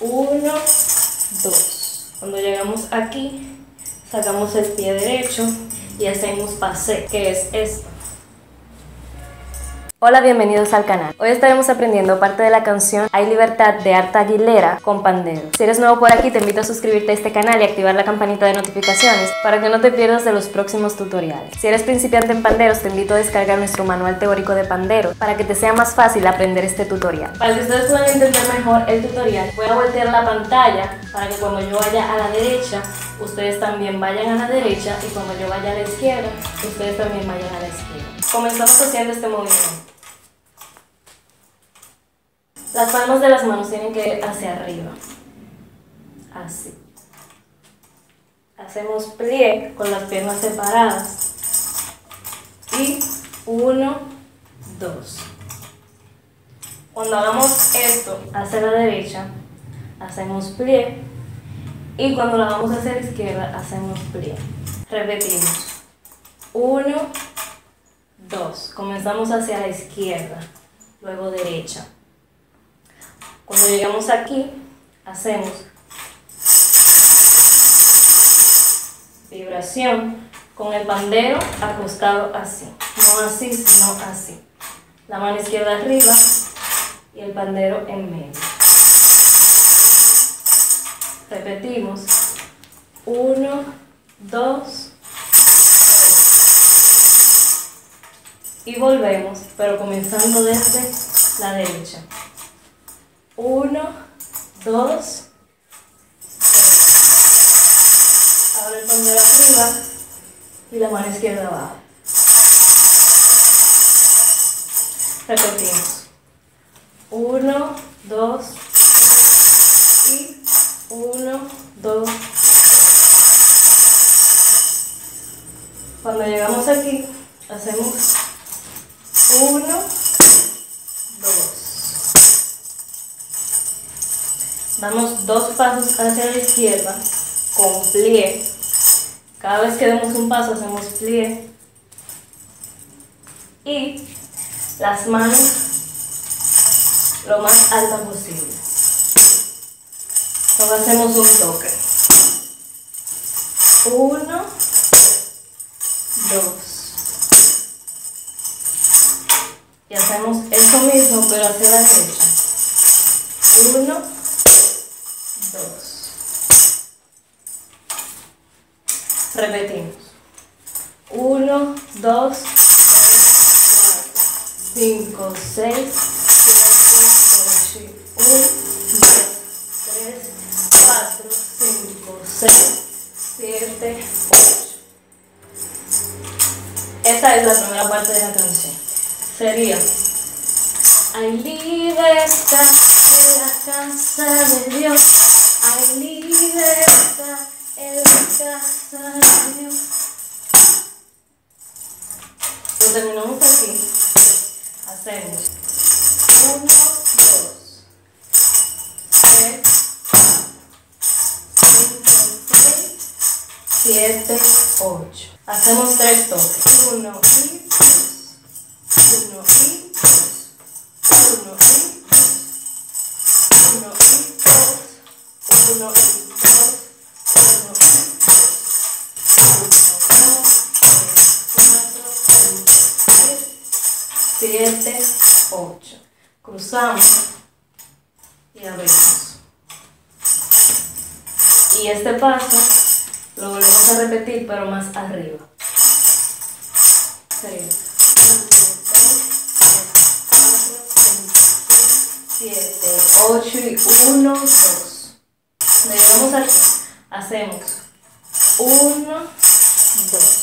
1, 2. Cuando llegamos aquí, sacamos el pie derecho y hacemos pasé, que es esto. Hola, bienvenidos al canal. Hoy estaremos aprendiendo parte de la canción Hay Libertad de Arta Aguilera con pandero. Si eres nuevo por aquí, te invito a suscribirte a este canal y activar la campanita de notificaciones para que no te pierdas de los próximos tutoriales. Si eres principiante en panderos, te invito a descargar nuestro manual teórico de pandero para que te sea más fácil aprender este tutorial. Para que ustedes puedan entender mejor el tutorial, voy a voltear la pantalla para que cuando yo vaya a la derecha, ustedes también vayan a la derecha, y cuando yo vaya a la izquierda, ustedes también vayan a la izquierda. Comenzamos haciendo este movimiento. Las palmas de las manos tienen que ir hacia arriba, así. Hacemos plié con las piernas separadas y 1, 2. Cuando hagamos esto hacia la derecha, hacemos plié, y cuando lo hagamos hacia la izquierda, hacemos plié. Repetimos. 1, 2. Comenzamos hacia la izquierda, luego derecha. Cuando llegamos aquí, hacemos vibración con el pandero acostado así. No así, sino así. La mano izquierda arriba y el pandero en medio. Repetimos. 1, 2, 3. Y volvemos, pero comenzando desde la derecha. 1, 2, 3. Ahora el pandero arriba y la mano izquierda abajo. Repetimos. 1, 2, 3 y 1, 2, 3. Cuando llegamos aquí, hacemos 1, 2. Damos 2 pasos hacia la izquierda con plié. Cada vez que demos un paso hacemos plié. Y las manos lo más alta posible. Luego hacemos un toque. 1, 2. Y hacemos eso mismo, pero hacia la derecha. 1, 2. Repetimos. 1, 2, 3, 4, 5, 6, 7, 8, 1, 2, 3, 4, 5, 6, 7, 8. Esta es la primera parte de la canción. Sería: hay libertad en la casa de Dios. Hay libertad en la casa de Dios. Lo terminamos aquí. Hacemos 1, 2, 3, 4, 5, 6, 7, 8. Hacemos 3 toques. 1 y 2. 1 y 2. 1 y 2. 1 y 2. 1 y 2. 1 y 2. 1, 2, 3, 4, 5, 6, 7, 8. Cruzamos y abrimos. Y este paso lo volvemos a repetir, pero más arriba. Sería 1, 2, 3, 4, 5, 6, 7, 8 y 1, 2. Cuando llegamos aquí, hacemos 1, 2.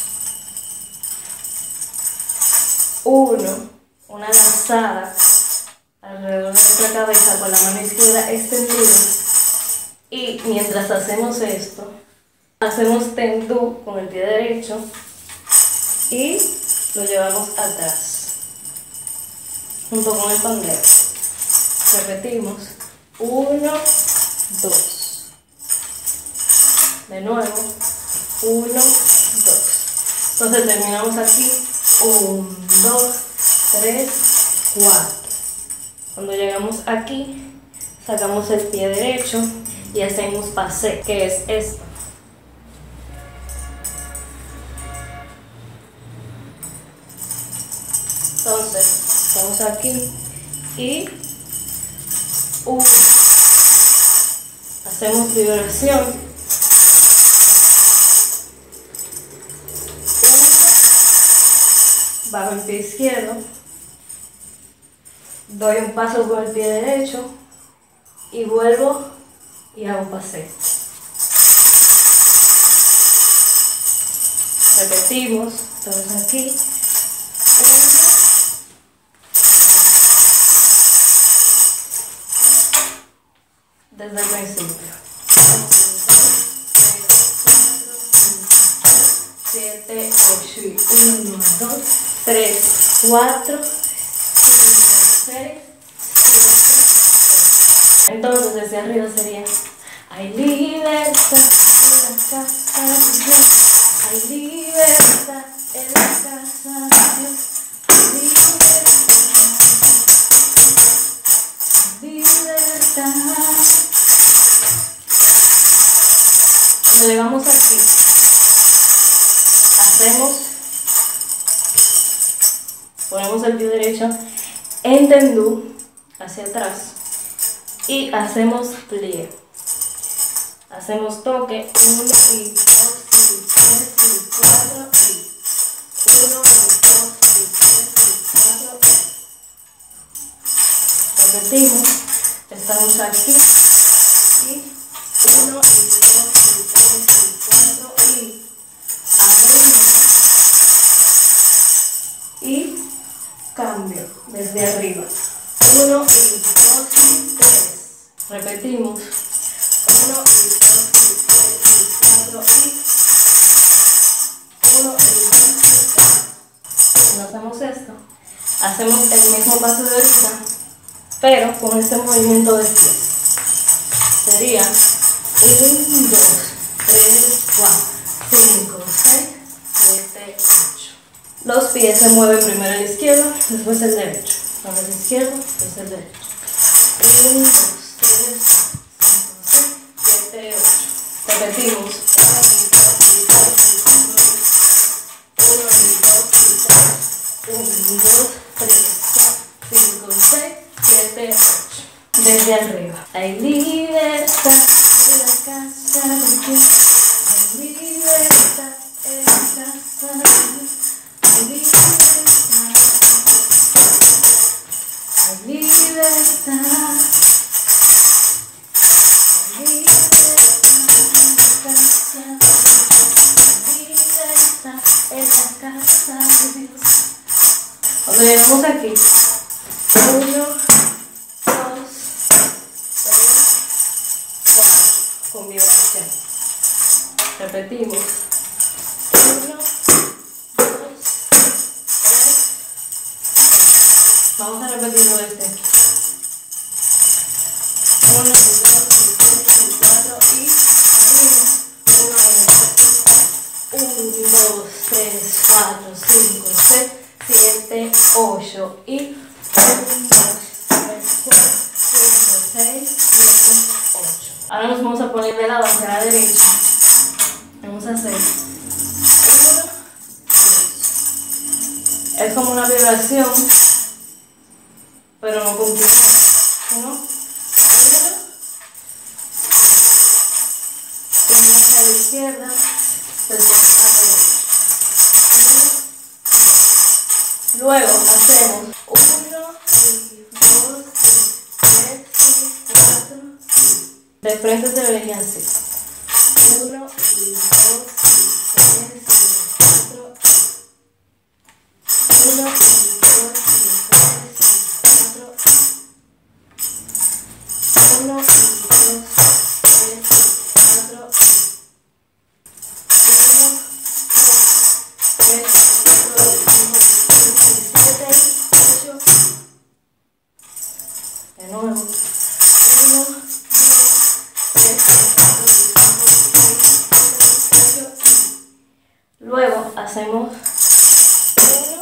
1, una lazada alrededor de nuestra cabeza con la mano izquierda extendida, y mientras hacemos esto, hacemos tendú con el pie derecho y lo llevamos atrás junto con el pandero. Repetimos. 1, 2. De nuevo. 1, 2. Entonces terminamos aquí. 1, 2, 3, 4. Cuando llegamos aquí, Sacamos el pie derecho y hacemos pasé, que es esto. Entonces, estamos aquí y 1. Hacemos vibración. 1. Bajo el pie izquierdo. Doy un paso con el pie derecho. Y vuelvo y hago pasé. Repetimos. Estamos aquí. 1. Desde el principio. 7, 8 y 1, 2, 3, 4, 5, 6, 7. Entonces desde arriba sería: hay libertad en la casa de Dios. Hay libertad en la casa de Dios. Libertad. Nos elevamos aquí. Ponemos el pie derecho en tendú hacia atrás y hacemos plié. Hacemos toque 1 y 2 y 3 y 4 y 1 y 2 y 3 y 4 y repetimos. Estamos aquí y 1 y 2 y 3 y 4 y abrimos y cambio desde arriba. 1 y 2 y 3. Repetimos. 1 y 2 y 3 y 4 y 1 y 2 y 3. Cuando hacemos esto, hacemos el mismo paso de ahorita, pero con este movimiento de pies. Sería 1, 2, 3, 4, 5, 6, 7, 8. Los pies se mueven primero el izquierdo, después el derecho. Ahora el izquierdo, después el derecho. 1, 2, 3, 5, 6, 7, 8. Repetimos. 1 y 2 y 3. 1 y 2, 3, 4, 5, 6, 7, 8. Desde arriba. Hay libertad en la casa de Dios. Hay libertad en la casa de Dios. Hay libertad. Hay libertad. Hay libertad en la casa de Dios. Nos llegamos aquí. 1, 2, 3, 4. Con vibración. Repetimos. 1, 2, 3. Vamos a repetirlo este. 1 y 2 y 3 y 4 y 1, 2, 3, 4, 5, 6, 7, 8 y 1, 2, 3, 4, 5, 6, 7, 8. Ahora nos vamos a poner de lado hacia la derecha. Vamos a hacer 1, 2. Es como una vibración, pero no continua. 1, 1. Primero hacia la izquierda, después a la derecha. 1. Luego hacemos 1 y 2 y 3 y 4 y de frente se vería así. 1 y 2 y 3 y 4 y 1 y 2 y 3 y 4 1 y 2 Luego hacemos 1,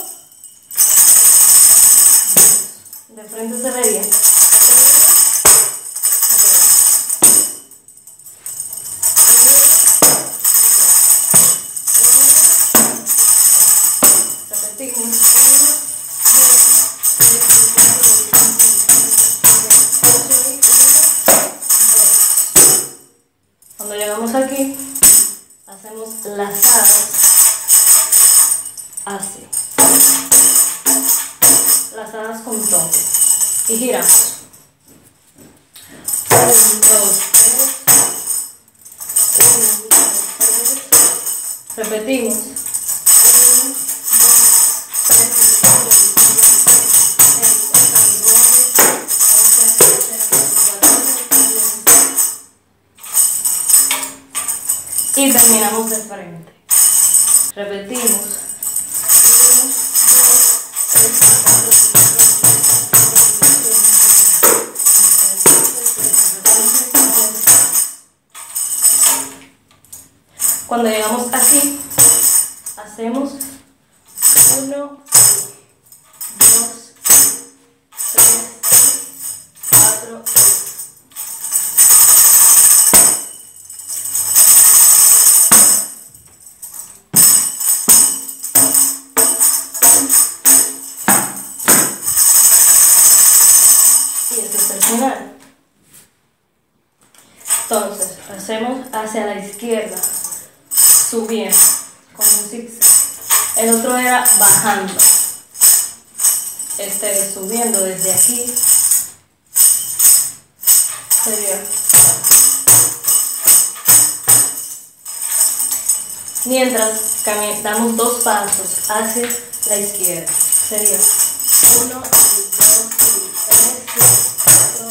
2. De frente se vería 1, Cuando llegamos aquí, hacemos lazadas así, lazadas con toque y giramos. 1, 2, 3, 1, 2, 3, repetimos. 1, 2, 3, 4, 5, 6, 7, 8, 9, 10, 11, 12, 13, 14, 15, 16. Y terminamos de frente. Repetimos. 1, 2, 3, 4, 5, 6, 7, 8, 9, 10, 11, 12, 13, 14, 15, 16. Cuando llegamos aquí, hacemos 1, 2, 3, 4. Y este es el final. Entonces, hacemos hacia la izquierda, subiendo, con un zigzag. El otro era bajando. Este es subiendo desde aquí. Sería. Mientras damos 2 pasos hacia la izquierda. Sería 1, 2, 3, 4.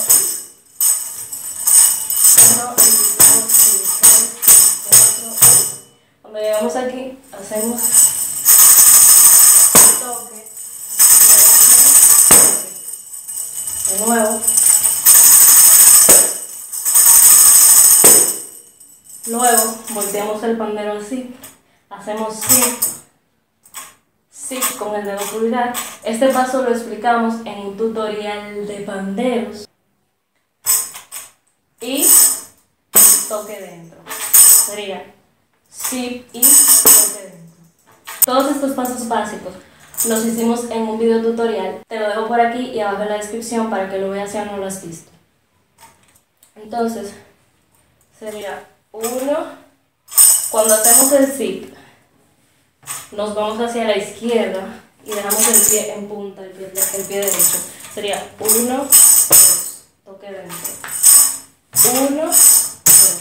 1, 2, 3, 4. Cuando llegamos aquí, hacemos un toque. De nuevo. Luego volteamos el pandero así. Hacemos zip con el dedo pulgar. Este paso lo explicamos en un tutorial de panderos. Y toque dentro. Sería zip y toque dentro. Todos estos pasos básicos los hicimos en un video tutorial. Te lo dejo por aquí y abajo en la descripción para que lo veas si aún no lo has visto. Entonces, sería 1. Cuando hacemos el zip, nos vamos hacia la izquierda y dejamos el pie en punta, el pie derecho. Sería 1, 2, toque dentro. 1, 2,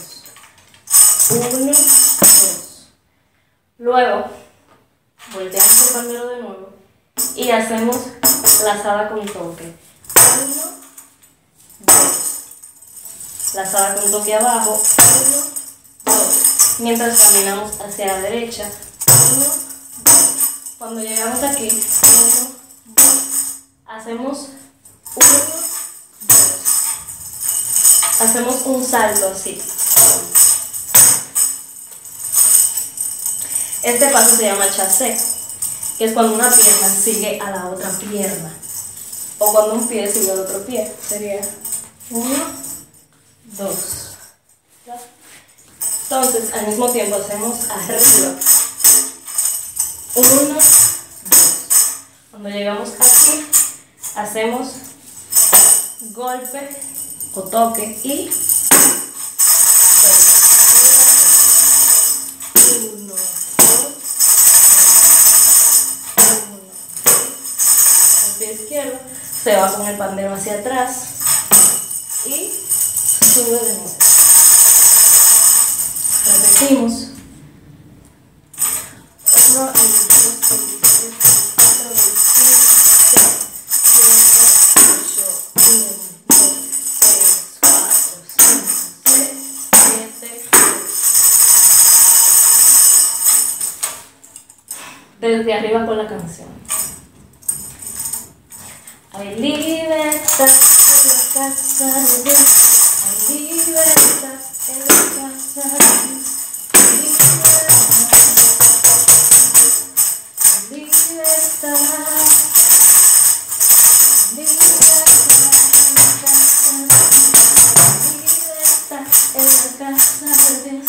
1, 2. Luego, volteamos el pandero de nuevo y hacemos lazada con toque. 1, 2. Lazada con toque abajo. 1, 2. Mientras caminamos hacia la derecha. 1, 2. Cuando llegamos aquí, 1, 2. Hacemos 1, 2. Hacemos un salto así. Este paso se llama chassé, que es cuando una pierna sigue a la otra pierna. O cuando un pie sigue al otro pie. Sería 1, 2. Entonces, al mismo tiempo hacemos arriba. 1, 2. Cuando llegamos aquí, hacemos golpe o toque y 1, 2, 1. El pie izquierdo se va con el pandero hacia atrás y sube de nuevo. Repetimos. 1, 2, 3, 4, 5, 6, 7, 8, 1, 2, 3, 4, 5, 6, 7, 8. Desde arriba con la canción. Hay libertad en la casa de Dios. Hay libertad en la casa de Dios. Libertad. Libertad en la casa de Dios.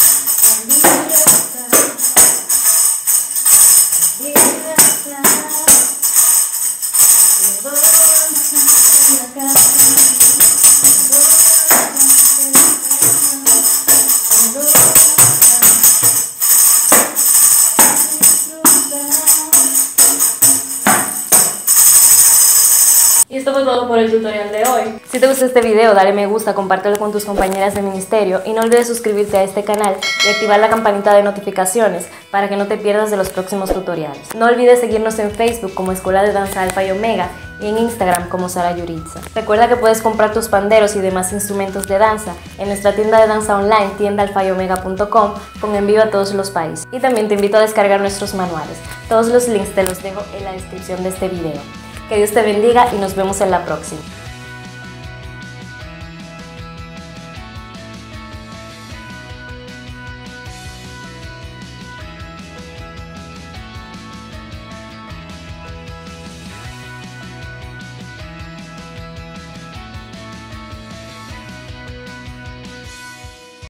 Y esto fue todo por el tutorial de hoy. Si te gustó este video, dale me gusta, compártelo con tus compañeras de ministerio y no olvides suscribirte a este canal y activar la campanita de notificaciones para que no te pierdas de los próximos tutoriales. No olvides seguirnos en Facebook como Escuela de Danza Alfa y Omega y en Instagram como Sara Yuritza. Recuerda que puedes comprar tus panderos y demás instrumentos de danza en nuestra tienda de danza online tiendaalfayomega.com con envío a todos los países. Y también te invito a descargar nuestros manuales. Todos los links te los dejo en la descripción de este video. Que Dios te bendiga y nos vemos en la próxima.